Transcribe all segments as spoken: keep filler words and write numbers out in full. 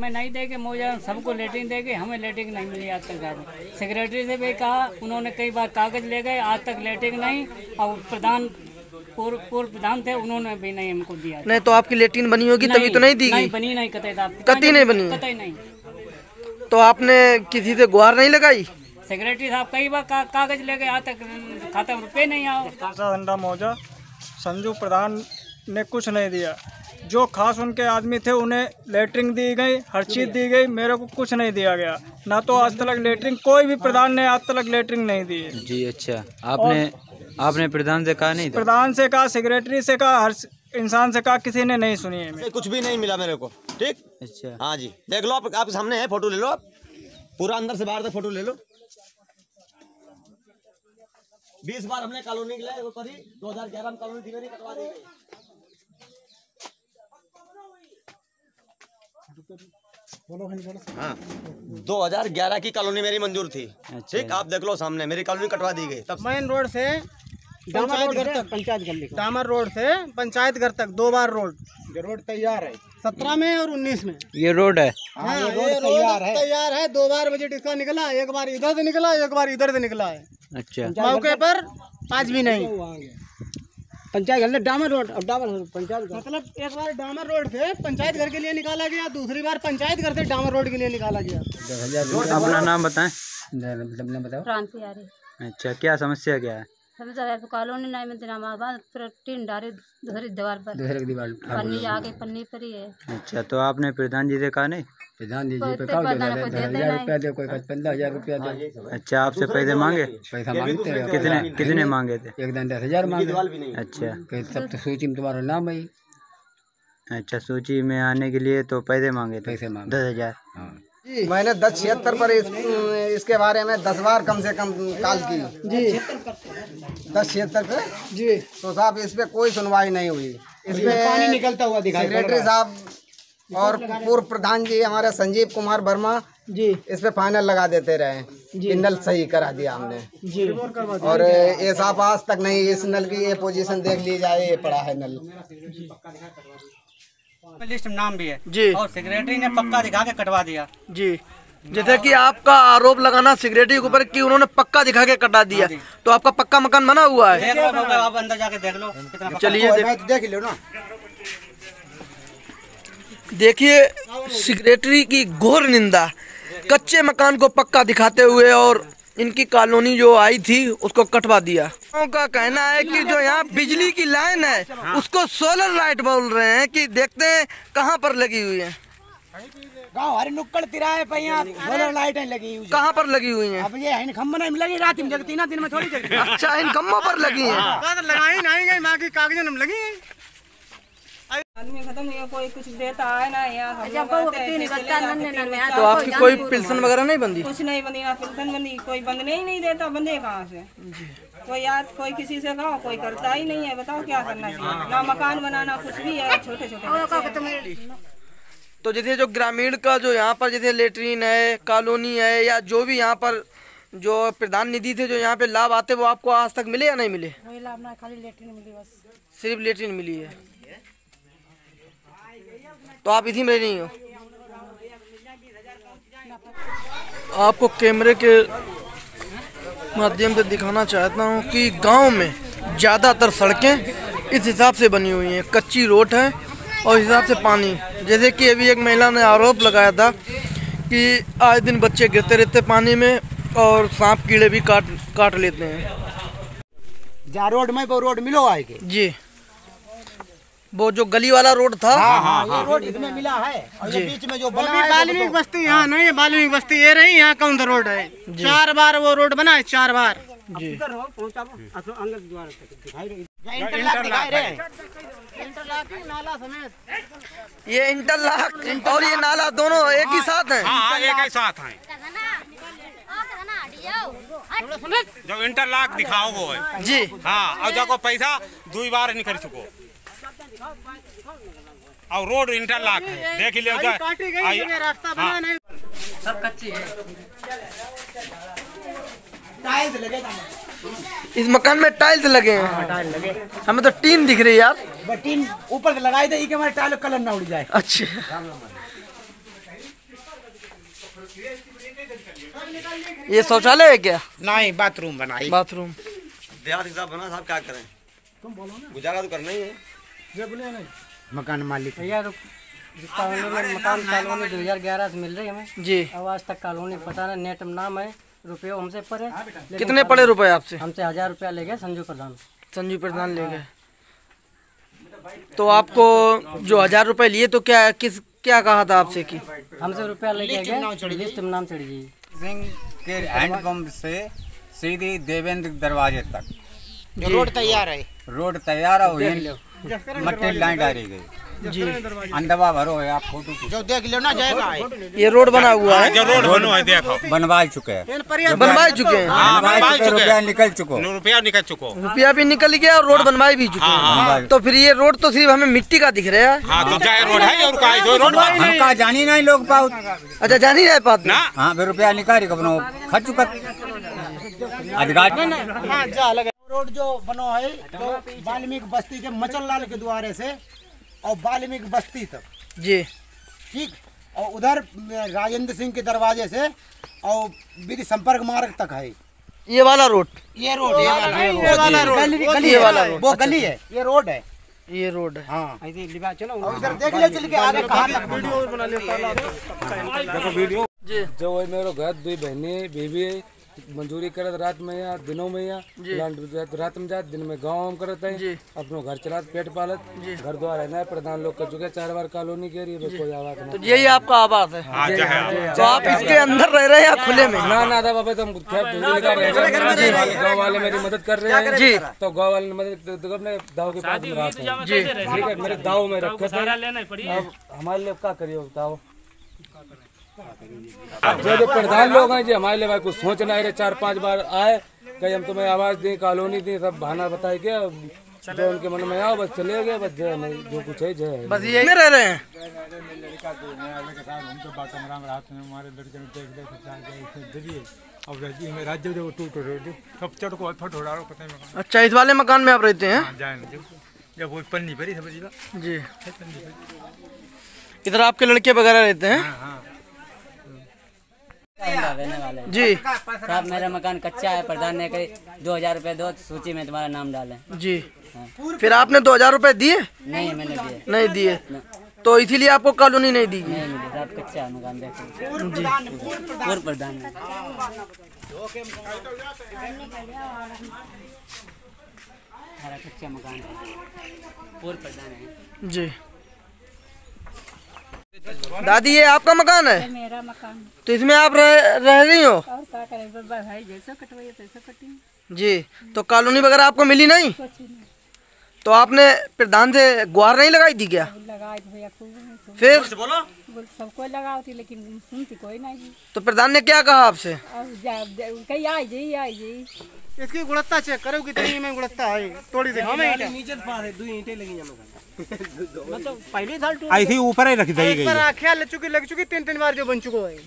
मैं नहीं देके मुझे सबको लेटरिन देके हमें लेटरिन नहीं मिली आज तक। सेक्रेटरी से भी कहा, उन्होंने कई बार कागज ले गए, आज तक लेटरिन नहीं। और प्रधान पूर्व पूर्व प्रधान थे, उन्होंने भी नहीं हमको दिया। नहीं तो आपकी लेटरिन बनी होगी तभी तो नहीं दी गई? नहीं बनी, नहीं कतई कतई नहीं बनी, कतई नहीं। तो आपने किसी से गुहार नहीं लगाई? सेक्रेटरी साहब कई बार का, कागज ले गए, आज तक खाता में रुपये नहीं आओ। झंडा मौजा संजू प्रधान ने कुछ नहीं दिया। जो खास उनके आदमी थे उन्हें लेटरिन दी गई, हर चीज़ दी गई, मेरे को कुछ नहीं दिया गया। ना तो आज तक लेटरिन, कोई भी प्रधान ने आज तक लेटरिन नहीं दी है। जी अच्छा, आपने आपने प्रधान से कहा नहीं था? प्रधान से कहा, सेक्रेटरी से कहा, हर इंसान से कहा, किसी ने नहीं सुनी है। कुछ भी नहीं मिला मेरे को। ठीक, अच्छा हाँ जी, देख लो आप, आप सामने है, फोटो ले लो आप, पूरा अंदर से बाहर तक फोटो ले लो। बीस बार हमने कॉलोनी के लिए करी, दो हजार ग्यारह में कॉलोनी थी मेरी, कटवा दी गई। हाँ, दो हजार ग्यारह की कॉलोनी मेरी मंजूर थी। ठीक, आप देख लो सामने, मेरी कॉलोनी कटवा दी गई। तब मेन रोड से पंचायत घर तक, पंचायत घर डामर रोड से पंचायत घर तक दो बार रोड, जो रोड तैयार है सत्रह में और उन्नीस में। ये रोड है? हाँ, ये रोड तैयार है, तैयार है। दो बार बजट इसका निकला, एक बार इधर से निकला, एक बार इधर से निकला है। अच्छा, मौके पर आज भी नहीं। पंचायत घर डामर रोड, अब डामर पंचायत मतलब एक बार डामर रोड से पंचायत घर के लिए निकाला गया, दूसरी बार पंचायत घर से डामर रोड के लिए निकाला गया। अपना नाम बताएं। बताओ। अच्छा, क्या समस्या क्या है? सब कॉलोनी नहीं मिलती ना, फिर टीन डारे दूसरी दीवार पर, दूसरी दीवार पन्नी आगे पन्नी पर ही है। अच्छा, तो आपने प्रधान जी से कहा नहीं? प्रधान जी पे कहा हजार रुपया दे, कोई पंद्रह हजार रुपया दे। अच्छा, आपसे पैसे मांगे? पैसा मांगते हैं। कितने कितने मांगे थे? एक दिन दस हजार मांगे। अच्छा, सब तो सूची में तुम्हारा नाम है। अच्छा, सूची में आने के लिए तो पैसे मांगे थे? पैसे मांगे दस हजार। मैंने दस छिहत्तर पर इस, इसके बारे में दस बार कम से कम कॉल की जी, दस छिहत्तर पे जी। तो साहब इस पे कोई सुनवाई नहीं हुई। इस पे पानी निकलता हुआ दिखाई पड़ रहा है। सेक्रेटरी साहब और पूर्व प्रधान जी हमारे संजीव कुमार वर्मा जी इस पे फाइनल लगा देते रहे कि नल सही करा दिया हमने जी। और ये साहब आज तक नहीं, इस नल की ये पोजीशन देख ली जाए, ये पड़ा है नल, लिस्ट में नाम भी है जी। और सेक्रेटरी ने पक्का दिखा के कटवा दिया जी। जैसे कि आपका आरोप लगाना सेक्रेटरी के ऊपर कि उन्होंने पक्का दिखा के कटा दिया, तो आपका पक्का मकान बना हुआ है? देख लो, आप अंदर जाके देख लो। चलिए देख लो ना। देखिए सेक्रेटरी की घोर निंदा, कच्चे मकान को पक्का दिखाते हुए, और इनकी कॉलोनी जो आई थी उसको कटवा दिया। उनका कहना है कि जो यहाँ बिजली की लाइन है उसको सोलर लाइट बोल रहे हैं, कि देखते हैं कहाँ पर लगी हुई है। गाँव हरी नुक्कड़ तिराहे पे यहाँ सोलर लाइटें लगी हुई। कहाँ पर लगी हुई हैं? अब ये इन खम्बों में लगी, रात में जगती ना, दिन में थोड़ी जगती। अच्छा, इन खम्बों पर लगी हैं? लगाई नहीं गई, माँ की कागजों में लगी। आदमी खत्म नहीं, कोई कुछ देता है ना यहाँ। तो आपकी कोई पेंशन वगैरह नहीं बंदी? कुछ नहीं बंदी, ना पेंशन बंदी, कोई बंदने ही नहीं देता। बंदे कहाँ से? कोई याद कोई किसी से कहो, कोई करता ही नहीं है। बताओ क्या करना चाहिए? ना मकान बनाना, कुछ भी है, छोटे छोटे। तो जैसे जो ग्रामीण का जो यहाँ पर जैसे लेटरिन है, कॉलोनी है, या जो भी यहाँ पर जो प्रधान निधि थे जो यहाँ पे लाभ आते, वो आपको आज तक मिले या नहीं मिले? कोई लाभ ना, खाली लेटरिन मिली बस। सिर्फ लेटरिन मिली है, तो आप इसी में नहीं हो। आपको कैमरे के माध्यम से दिखाना चाहता हूँ कि गांव में ज़्यादातर सड़कें इस हिसाब से बनी हुई हैं, कच्ची रोड है और इस हिसाब से पानी। जैसे कि अभी एक महिला ने आरोप लगाया था कि आए दिन बच्चे गिरते रहते पानी में और सांप कीड़े भी काट काट लेते हैं। जहाँ रोड में वो रोड मिलो आएगी जी, वो जो गली वाला रोड था। हाँ, हाँ, हाँ, रोड इसमें मिला है, और ये बीच में जो बना है बाल्मीकि बस्ती, यहाँ नहीं है बाल्मीकि बस्ती, ये रही, यहाँ कौन सा रोड है? चार बार वो रोड बना है, चार बार जी। नाला समेत ये इंटरलॉक और ये नाला दोनों एक ही साथ हैं? हाँ, एक ही साथ हैं। जो इंटरलॉक दिखाओ वो है जी। हाँ, और जब पैसा दो बार नहीं कर चुको, और रोड इंटरलॉक है, देख लियो। रास्ता बना नहीं, सब कच्ची है। टाइल्स लगे, इस मकान में टाइल्स लगे हैं। टाइल्स लगे, हमें तो टीन दिख रही है यार। टीन ऊपर लगाई दे कि हमारे टाइल कलर ना उड़ जाए। अच्छा, ये शौचालय है क्या? नहीं, बाथरूम बनाई। बाथरूम देहात हिसाब बना साहब, क्या करें, गुजारा तो करना ही है। मकान मालिक भैया कॉलोनी में मकान कॉलोनी दो हजार ग्यारह से मिल रही है हमें जी। अब आज तक कॉलोनी पता नहीं, नेट में नाम है, रुपये हमसे पड़े। कितने पड़े रुपए आपसे? हमसे हजार रुपया ले गए संजू प्रधान। संजू प्रधान ले गए। तो आपको जो हजार रुपए लिए तो क्या किस क्या कहा था आपसे कि हमसे रुपया लेके गए, लिस्ट में नाम चढ़ गई। सिंह के हैंडपंप से सीधी देवेंद्र दरवाजे तक जो रोड तैयार है, रोड तैयार है, मट्टी लाइन डाली गई जी। अंदवा भरो है, आप फोटो जो देख लो ना जाएगा। ये रोड बना हुआ है, जो रोड बनो है देखो, बनवा चुके हैं, बनवा चुके हैं, बनवा चुके, रुपया निकल चुको, रुपया निकल चुको, रुपया भी निकल गया और रोड बनवाई भी चुके हैं। तो फिर ये रोड तो सिर्फ हमें मिट्टी का दिख रहा है। हाँ, तो जाए रोड है और का जो रोड हमका जानी नहीं लोग पाओ। अच्छा, जानी नहीं पाते ना। हाँ, फिर रुपया निकाल बनो खर्च चुका अधिकार। रोड जो बनो है तो वाल्मीकि बस्ती के मचल लाल के द्वारे से और वाल्मीकि बस्ती तक जी, ठीक, और उधर राजेंद्र सिंह के दरवाजे से और विधि संपर्क मार्ग तक है ये वाला रोड। ये रोड ये वाला ये वाला रोड ये वाला रोड वो गली है, ये रोड है, ये रोड है। हाँ चलो उधर देख ले चल के आगे कहाँ तक वीडियो बना लेता देखो वीडियो जी। जो है मेरे घर दो बहने बीवी मंजूरी करत, रात में या दिनों में या रात में जात, दिन में गाँव करत है, अपनो घर चलात, पेट पालत, घर द्वार है ना। प्रधान लोग कर चुके चार बार कॉलोनी के रही, कोई आवाज नहीं। तो यही आपका आवास है? तो आप इसके अंदर रह रहे हैं या खुले में? ना ना था बाबा, तुम गाँव वाले मेरी मदद कर रहे हैं जी। तो गाँव वाले ने मदद अपने दाव के पास में रहा था जी, ठीक है, मेरे दाव में रखे थे। अब हमारे लिए क्या करिए बताओ, जो जो प्रधान लोग हैं जी हमारे लिए भाई कुछ सोचना है। चार पांच बार आए, कहीं हम तुम्हें आवाज दी, कॉलोनी दी, सब बहाना बताए के जो उनके मन में आओ बस चले गए, बस जय नहीं, जो कुछ है जय। बस ये में रह रहे हैं। अच्छा, इस वाले मकान में आप रहते हैं जी? इधर आपके लड़के वगैरह रहते हैं रहने वाले जी? साहब मेरा मकान कच्चा है, प्रधान ने कही दो हजार रूपए दो, सूची में तुम्हारा नाम डालें जी। हाँ। फिर आपने दो हजार रूपए दिए? नहीं, मैंने दिए नहीं दिए, तो इसीलिए आपको कॉलोनी नहीं दी गई? नहीं मिली साहब, कच्चा है मकान देखो जी। पूर्व प्रधान कच्चा मकान है, पूर्व प्रधान है जी। दादी ये आपका मकान है? मेरा मकान। तो इसमें आप रह, रह रही हो? और क्या करें बाबा भाई, जैसा कटवाइए तैसा कटिए जी। तो कॉलोनी वगैरह आपको मिली नहीं? तो आपने प्रधान से गुहार नहीं लगाई थी क्या? लगाई भैया खूब, फिर सबको लगाओ थी लेकिन सुनती कोई नहीं। तो प्रधान ने क्या कहा आपसे? कहीं आई जी आई जी इसकी गुणवत्ता चेक करो कितनी में गुणवत्ता है, थोड़ी देर नीचे दो ईंटें लगी मतलब पहले साल ऐसी ऊपर ही रख दी गई है, ख्याल लग चुकी लग चुकी तीन तीन बार जो बन चुका है।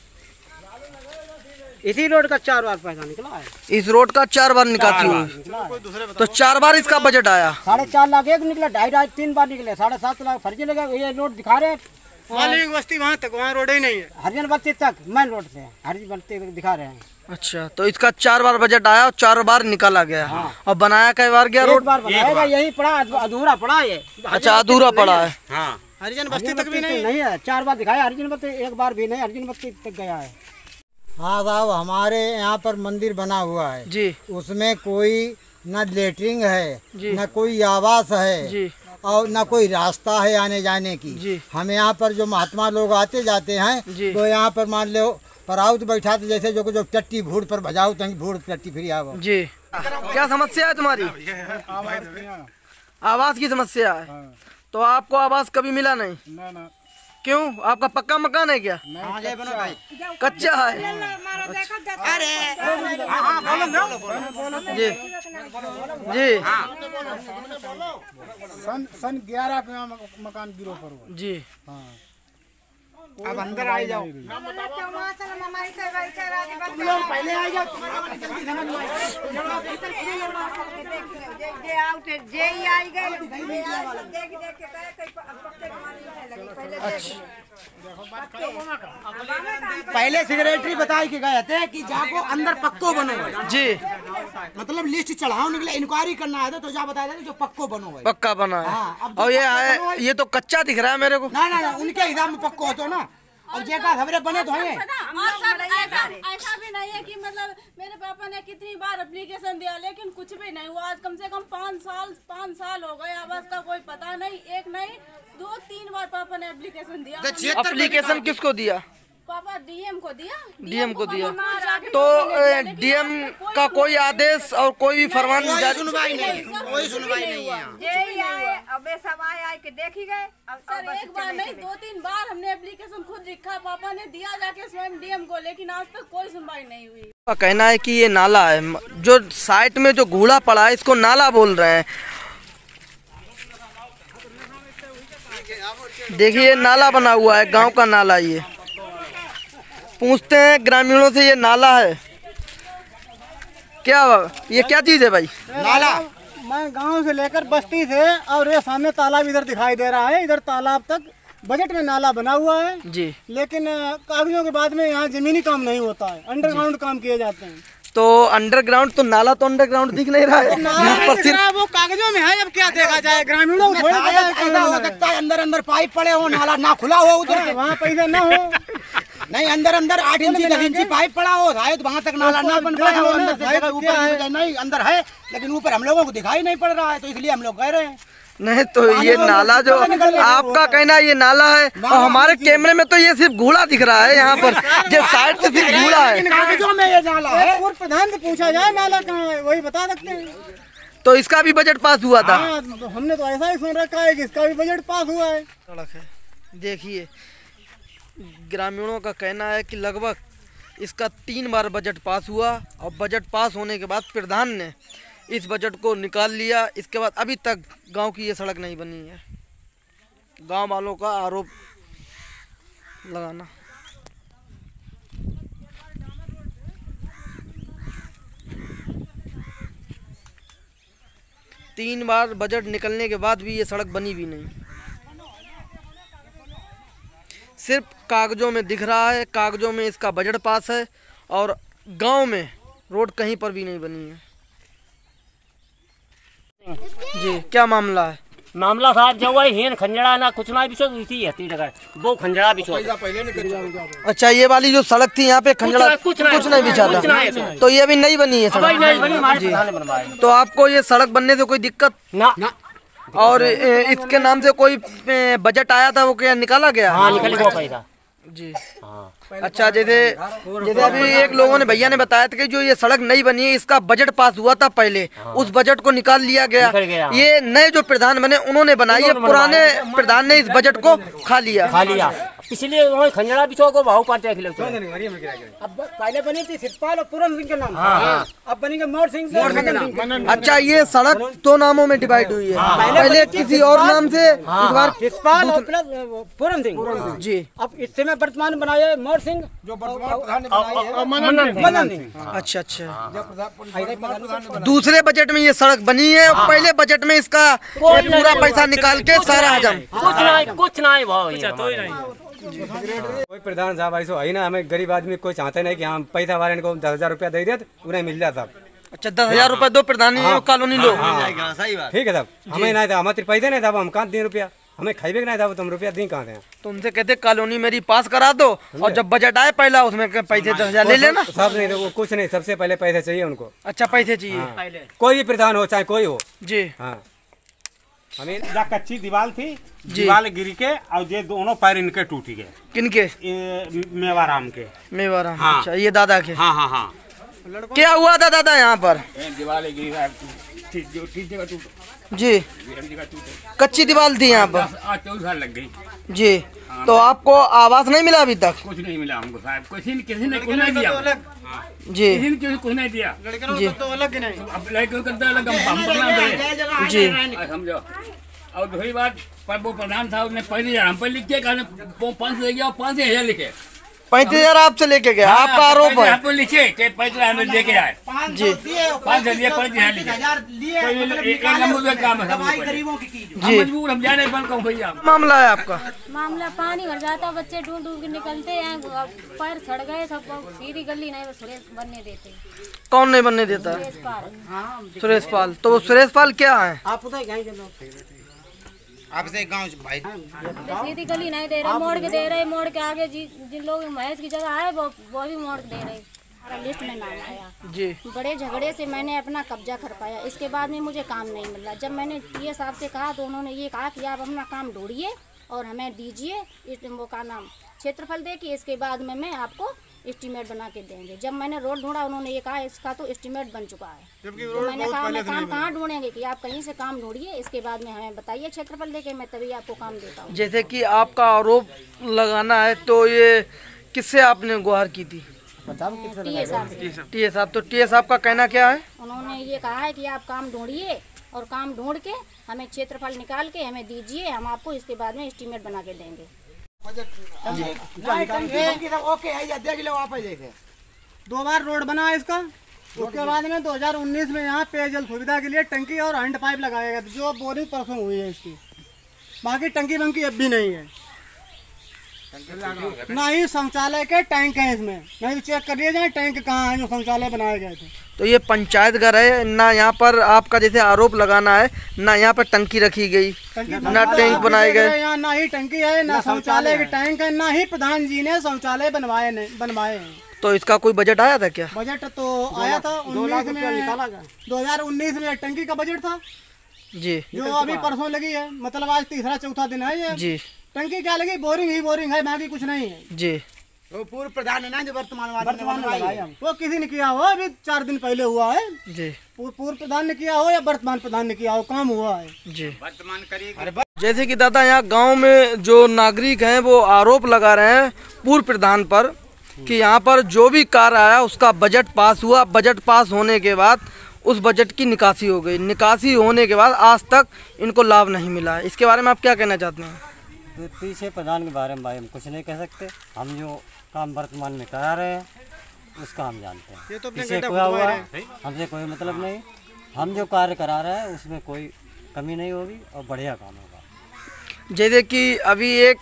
इसी रोड का चार बार पैसा निकला है, इस रोड का चार बार निकासी हुई, तो चार बार इसका बजट आया। साढ़े चार लाख एक निकला, ढाई ढाई तीन बार निकले, साढ़े सात लाख फर्जी लगा। ये रोड दिखा रहे वाल्मीकि बस्ती वहाँ तक, वहाँ रोड ही नहीं है, हरिजन बस्ती तक मेन रोड से हरिजन बस्ती दिखा रहे हैं। अच्छा, तो इसका चार बार बजट आया और चार बार निकाला गया। हाँ। और बनाया कई बार गया रोड? बार बनाएगा, यही पड़ा अधूरा पड़ा है। अच्छा, अधूरा पड़ा है। हाँ। हरिजन बस्ती तक भी नहीं, नहीं है, चार बार दिखाया हरिजन बस्ती, एक बार भी नहीं हरिजन बस्ती तक गया है। हाँ साहब, हमारे यहाँ पर मंदिर बना हुआ है जी, उसमें कोई न लेटरिंग है न कोई आवास है जी, और न कोई रास्ता है आने जाने की जी। हम यहाँ पर जो महात्मा लोग आते जाते हैं तो यहाँ पर मान लो पराउत बैठा तो जैसे जो जो टट्टी भूड़ पर भजाओ तो भूड़ टट्टी फिर आओ जी। क्या समस्या है तुम्हारी? आवास की समस्या है। हाँ। तो आपको आवास कभी मिला नहीं? ना ना। क्यों, आपका पक्का मकान है क्या? कच्चा है? जी जी। सन सन ग्यारह का मकान गिरो पर जी। हाँ। अब अंदर आ जाओ, पहले आ जाओ। अच्छा। पहले सेक्रेटरी बताई के गए थे कि जाको अंदर पक्को बनो जी, मतलब लिस्ट चढ़ाओ निकले इंक्वायरी करना है तो जा बताया था जो पक्को बनो है, पक्का बना है। हाँ, और ये है, ये तो कच्चा दिख रहा है मेरे को। ना ना ना उनके हिसाब में पक्को होतो ना, और जेका खबरें बने तो हैं। ऐसा ऐसा भी नहीं है कि मतलब मेरे पापा ने कितनी बार एप्लीकेशन दिया लेकिन कुछ भी नहीं हुआ। आज कम से कम पाँच साल पाँच साल हो गए, आवास का कोई पता नहीं, एक नहीं दो तीन बार पापा ने एप्लीकेशन दिया। एप्लीकेशन किसको दिया? पापा डीएम को दिया। डीएम को दिया तो डीएम का कोई आदेश और कोई भी फरमान सुनवाई नहीं, कोई सुनवाई नहीं है। अब सब आए आए के देख ही गए। सर एक बार नहीं दो तीन बार हमने एप्लीकेशन खुद लिखा, पापा ने दिया जाके स्वयं डीएम को, लेकिन आज तक कोई सुनवाई नहीं हुई। का कहना है कि ये नाला है, जो साइड में जो घूड़ा पड़ा है इसको नाला बोल रहे हैं। देखिए नाला बना हुआ है, गांव का नाला। ये पूछते हैं ग्रामीणों से, ये नाला है क्या? ये क्या चीज है भाई? नाला मैं गांव से लेकर बस्ती से, और ये सामने तालाब इधर दिखाई दे रहा है, इधर तालाब तक बजट में नाला बना हुआ है जी, लेकिन कागजों के बाद में यहाँ जमीनी काम नहीं होता है, अंडरग्राउंड काम किए जाते हैं। तो अंडरग्राउंड तो नाला तो अंडरग्राउंड दिख नहीं रहा है, पर सिर्फ वो कागजों में है। अब क्या देखा जाए, ग्रामीणों को थोड़ी पता है। ऐसा हो सकता है अंदर अंदर पाइप पड़े हो, नाला ना खुला हो, उधर वहाँ पैसे ना हो, नहीं अंदर अंदर आठ इंची दस इंची पाइप पड़ा हो, शायद वहाँ तक नाला ना बन पाया हो। अंदर से जगह ऊपर नहीं अंदर है, लेकिन ऊपर हम लोगों को दिखाई नहीं पड़ रहा है, तो इसलिए हम लोग कह रहे हैं। नहीं तो ये नाला जो आपका कहना ये नाला है, और हमारे कैमरे में तो ये सिर्फ घूड़ा दिख रहा है। यहाँ पर जो साइड से सिर्फ घूड़ा है, कागजों में ये नाला है। और प्रधान से पूछा जाए नाला कहाँ है, वही बता सकते हैं। तो इसका भी बजट पास हुआ था। हाँ, तो हमने तो ऐसा ही सुन रखा है कि इसका भी बजट पास हुआ है। सड़क है, देखिए ग्रामीणों का कहना है कि लगभग इसका तीन बार बजट पास हुआ, और बजट पास होने के बाद प्रधान ने इस बजट को निकाल लिया। इसके बाद अभी तक गांव की ये सड़क नहीं बनी है। गांव वालों का आरोप लगाना। तीन बार बजट निकलने के बाद भी ये सड़क बनी भी नहीं, सिर्फ कागजों में दिख रहा है। कागजों में इसका बजट पास है, और गांव में रोड कहीं पर भी नहीं बनी है। जी क्या मामला है? मामला साहब जो है हेन खंजड़ा ना कुछ ना बिछो इसी हती जगह वो खंजड़ा बिछो। अच्छा, ये वाली जो सड़क थी यहाँ पे खंजड़ा कुछ, कुछ, कुछ नहीं बिछा था, तो ये अभी नहीं बनी है सड़क जी। तो आपको ये सड़क बनने से कोई दिक्कत ना, ना। और इसके नाम से कोई बजट आया था, वो क्या निकाला गया? हाँ, निकल गया पैसा जी। हाँ। अच्छा, जैसे जैसे अभी एक लोगों ने भैया ने बताया था कि जो ये सड़क नहीं बनी है, इसका बजट पास हुआ था पहले। हाँ। उस बजट को निकाल लिया गया, गया। ये नए जो प्रधान बने उन्होंने बनाई है, पुराने प्रधान ने इस बजट को खा लिया खा लिया इसलिए उन्होंने खंजड़ा बिछो को भाव पाते हैं। अब पहले बनी थी सिरपाल और पूरन सिंह के नाम, अब बनेंगे मोर सिंह। अच्छा, ये सड़क दो नामों में डिवाइड हुई है, पहले किसी और नाम से, इस बार सिरपाल और प्लस पूरन सिंह जी। अब इससे में वर्तमान बनाए मोर सिंह जो मनन सिंह। अच्छा अच्छा, दूसरे बजट में ये सड़क बनी है, और पहले बजट में इसका पूरा पैसा निकाल के सारा हजम कुछ नहीं कुछ नहीं भाव। कोई प्रधान साहब ऐसा है ना, हमें गरीब आदमी कोई चाहते नहीं कि हम पैसा वाले को दस हजार रुपया दे दे उन्हें मिल जाता। अच्छा, दस हजार रुपया दो प्रधान कॉलोनी लोग, ठीक है साहब। हमें नहीं था, हमारे पैसे नहीं था, हम कहाँ दिन रुपया हमें खाइबे नहीं था, तुम रुपया दी कहाँ थे? तो उनसे कहते कॉलोनी मेरी पास करा दो, और जब बजट आए पहला उसमें पैसे दस हजार ले लेना। सब नहीं, वो कुछ नहीं, सबसे पहले पैसे चाहिए उनको। अच्छा, पैसे चाहिए, कोई भी प्रधान हो चाहे कोई हो जी। हाँ, हमें कच्ची दीवार थी, दीवार गिर के और ये दोनों पैर इनके टूट गए। किनके? मेवाराम के। मेवाराम, हाँ। अच्छा, ये दादा के? हाँ हाँ हाँ। क्या हुआ था दादा यहाँ पर? दीवार गिरी जी, कच्ची दीवार थी यहाँ पर, चौदह साल लग गई जी। तो आपको आवास नहीं मिला अभी तक? कुछ नहीं मिला हमको साहब, किसी ने किसी ने कुछ नहीं दिया जी, किसी ने किसी कुछ नहीं दिया जी। तो अलग नहीं, अब लड़कों करता अलग हम हम जी समझो। और दूसरी बात, पर वो प्रधान साहब ने पहले हम पर लिख के पाँच सौ दे गया और पाँच हजार लिखे पैंतीस हजार आपसे लेके गया, आपका आरोप है। आपको लिखे कि पैंतीस हजार में लेके आए जी पाँच सौ लिए पैंतीस हजार लिए काम है जी। मजबूर हम जाने बन कहूँ भैया। मामला है आपका? मामला पानी भर जाता, बच्चे डूब डूब के निकलते हैं, पैर सड़ गए सब, सीधी गली नहीं सुरेश बनने देते। कौन नहीं बनने देता? सुरेश पाल। सुरेश पाल। तो वो सुरेश पाल क्या है? आप आपसे गाँव भाई सीधी गली नहीं दे रहे, मोड़ के दे रहे, मोड़ के आगे जिन लोग महेश की जगह है वो वो भी मोड़ के दे रहे। हमारा लिस्ट में नाम आया जी। बड़े झगड़े से मैंने अपना कब्जा कर पाया, इसके बाद में मुझे काम नहीं मिल रहा। जब मैंने टीए साहब से कहा तो उन्होंने ये कहा कि आप अपना काम ढूंढिए और हमें दीजिए इस वो का नाम क्षेत्रफल दे के, इसके बाद में मैं आपको एस्टीमेट बना के देंगे। जब मैंने रोड ढूंढा उन्होंने ये कहा इसका तो एस्टीमेट बन चुका है। तो मैंने कहा मैं काम कहाँ ढूंढेंगे कि आप कहीं से काम ढूंढिए, इसके बाद में हमें बताइए क्षेत्रफल देके, मैं तभी आपको काम देता हूँ। जैसे कि आपका आरोप लगाना है तो ये किससे आपने गुहार की थी? टीए साहब। टीए साहब। तो टीए साहब का कहना क्या है? उन्होंने ये कहा है कि आप काम ढूंढिए और काम ढूंढ के हमें क्षेत्रफल निकाल के हमें दीजिए, हम आपको इसके बाद में एस्टीमेट बना के देंगे। ओके आइए देख लो आप देखे। दो बार रोड बना है इसका, उसके बाद में दो हज़ार उन्नीस में यहाँ पेयजल सुविधा के लिए टंकी और हैंड पाइप लगाया गया, जो बोरिंग परसों हुई है इसकी। बाकी टंकी बंकी अब भी नहीं है, ना ही शौचालय के टैंक हैं इसमें, नहीं तो चेक कर लिए जाए टैंक कहाँ है जो शौचालय बनाए गए थे। तो ये पंचायत घर है ना, यहाँ पर आपका जैसे आरोप लगाना है ना यहाँ पर टंकी रखी गई ना टैंक बनाए गए, यहाँ ना ही टंकी है ना शौचालय के टैंक है, ना ही प्रधान जी ने शौचालय बनवाए बनवाए हैं। तो इसका कोई बजट आया था क्या? बजट तो आया था उन्नीस में, दो हजार उन्नीस में टंकी का बजट था जी, जो अभी परसों लगी है, मतलब आज तीसरा चौथा दिन है ये जी। टंकी क्या लगी? बोरिंग ही बोरिंग है, बाकी कुछ नहीं है जी। वो पूर्व प्रधान है ना जो वर्तमान वर्तमान में वो किसी ने किया हो, अभी चार दिन पहले हुआ है जी। पूर्व प्रधान ने किया हो या वर्तमान प्रधान ने किया हो, काम हुआ है जी। वर्तमान करिए। जैसे कि दादा यहाँ गांव में जो नागरिक हैं वो आरोप लगा रहे हैं पूर्व प्रधान पर कि यहाँ पर जो भी कार्य आया उसका बजट पास हुआ, बजट पास होने के बाद उस बजट की निकासी हो गई, निकासी होने के बाद आज तक इनको लाभ नहीं मिला है। इसके बारे में आप क्या कहना चाहते हैं? तो पीछे प्रधान के बारे में भाई हम कुछ नहीं कह सकते, हम जो काम वर्तमान में करा रहे हैं उसका हम जानते हैं। ये तो पीछे हुआ हुआ हमसे कोई मतलब नहीं, हम जो कार्य करा रहे हैं उसमें कोई कमी नहीं होगी और बढ़िया काम होगा। जैसे कि अभी एक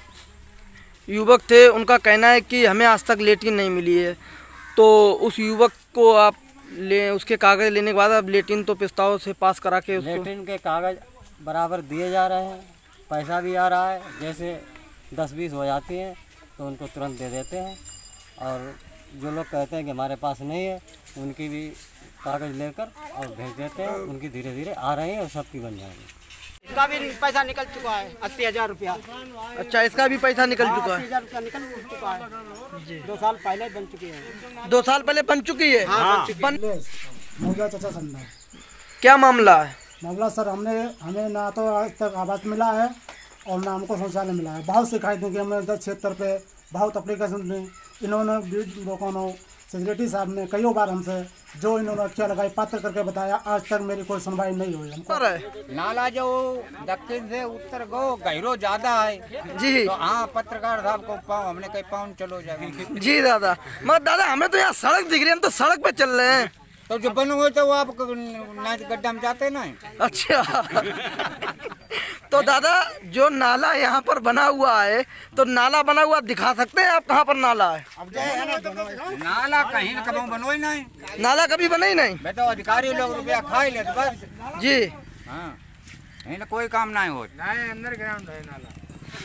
युवक थे, उनका कहना है कि हमें आज तक लेटिन नहीं मिली है, तो उस युवक को आप ले उसके कागज़ लेने के बाद अब लेटिन तो प्रस्ताव से पास करा के उसको लेटिन के कागज़ बराबर दिए जा रहे हैं, पैसा भी आ रहा है, जैसे दस बीस हो जाती हैं तो उनको तुरंत दे देते हैं, और जो लोग कहते हैं कि हमारे पास नहीं है उनकी भी कागज़ लेकर और भेज देते हैं, उनकी धीरे धीरे आ रही है और सबकी बन जाएगी। इसका भी पैसा निकल चुका है अस्सी हजार रुपया। अच्छा, इसका भी पैसा निकल चुका है? अस्सी हजार रुपया निकल चुका है जी, दो साल पहले बन चुकी है। दो साल पहले बन चुकी है? हाँ, बन... चाचा संदा क्या मामला है? मामला सर, हमने हमें ना तो आज तक आवास मिला है और ना हमको शौचालय मिला है। बहुत शिकायतें की हमने इधर क्षेत्र पे, बहुत अप्लीकेशन दी, इन्होंने लोगों ने, सेक्रेटरी साहब ने कई बार हमसे जो इन्होंने अच्छा लगाई पत्र करके बताया, आज तक मेरी कोई सुनवाई नहीं हुई हमको। नाला जो दक्षिण से उत्तर गो गहरो ज्यादा है जी, तो हाँ पत्रकार साहब को पाओ, हमने कहीं पाउन चलो जाए जी दादा। मगर दादा हमें तो यहाँ सड़क दिख रही है, हम तो सड़क पे चल रहे हैं। तो जो बन हुए तो वो आप नाच गड्ढा में जाते ना। अच्छा तो दादा जो नाला यहाँ पर बना हुआ है, तो नाला बना हुआ दिखा सकते हैं आप कहाँ पर नाला है? अब नाला कहीं न कभी बनो ही नहीं, नाला कभी बना ही नहीं। मैं तो अधिकारी लोग रुपया खा ही लेते बस जी। हाँ, कहीं कोई काम नहीं हो, अंदर ग्राउंड है नाला।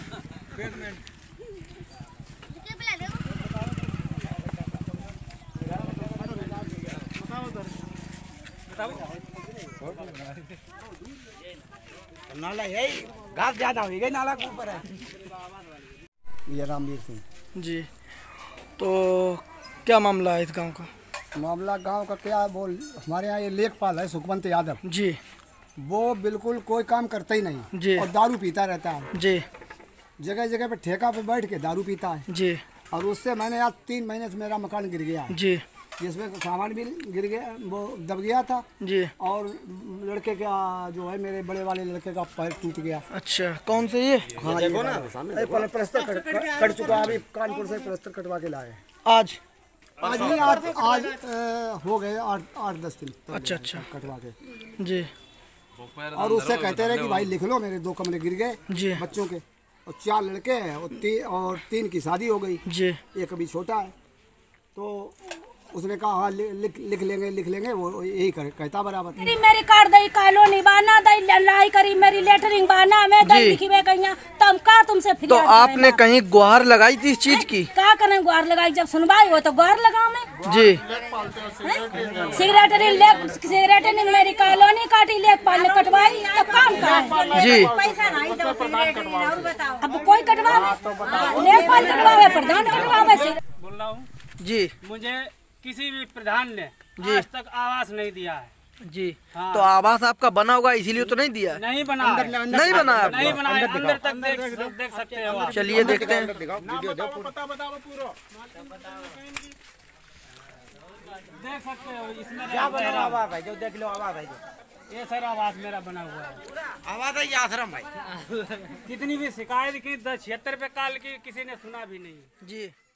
नाला यही घास ज्यादा हो गई, नाला के ऊपर है। ये रामवीर सिंह जी। तो क्या मामला है इस गांव का? मामला गांव का क्या है, बोल हमारे यहाँ ये लेखपाल है सुखवंत यादव जी, वो बिल्कुल कोई काम करता ही नहीं जी, और दारू पीता रहता है जी, जगह जगह पे ठेका पे बैठ के दारू पीता है जी, और उससे मैंने आज तीन महीने से मेरा मकान गिर गया जी, जिसमें सामान भी गिर गया, वो दब गया था जी। और लड़के का जो है मेरे बड़े वाले लड़के का पैर टूट गया। अच्छा, कौन से ये? हाँ, देखो ना, प्लास्टर कट, कट चुका, अभी कानपुर से प्लास्टर कटवा के लाए आज आज नहीं आज आज आ, हो गए आठ आठ दस दिन। अच्छा अच्छा, कटवा के जी। और उससे कहते रहे कि भाई लिख लो, मेरे दो कमरे गिर गए जी, बच्चों के, और चार लड़के हैं और, ती, और तीन की शादी हो गई जी। एक अभी छोटा है। तो उसने कहा हाँ लिख लिख लेंगे लिख लेंगे वो यही कर, कहता बराबर। मेरी मेरी कार्ड दई कॉलोनी बाना दई लड़ाई करी, मेरी लेटरिंग बाना मैं दई लिखी वे कहिया तब का तुमसे फिर। तो आपने कहीं गुहार लगाई थी इस चीज की? का करें गुहार लगाई, जब सुनवाई हो तो गुहार लगाओ मैं जी। सिगरेटरी ले सिगरेटरी मेरी कॉलोनी काटी ले पाल कटवाई तो काम का जी। पैसा नहीं तो सिगरेटरी और बताओ, अब कोई कटवावे ले पाल कटवावे, प्रधान कटवावे। बोल रहा हूँ जी, मुझे किसी भी प्रधान ने जी आज तक आवास नहीं दिया है जी। हाँ। तो आवास आपका बना होगा इसीलिए तो नहीं दिया? नहीं बना, नहीं बना आपका? नहीं बना, अंदर तक देख देख सकते हो। चलिए देखते हैं। देख सकते हो इसमें क्या बना हुआ आवास भाई, जो देख लो आवास भाई, ये सर आवास मेरा बना हुआ है। आवास है ये आश्रम भाई। कितनी भी शिकायत की, दस छिहत्तर पे काल की, किसी ने सुना भी नहीं। जी।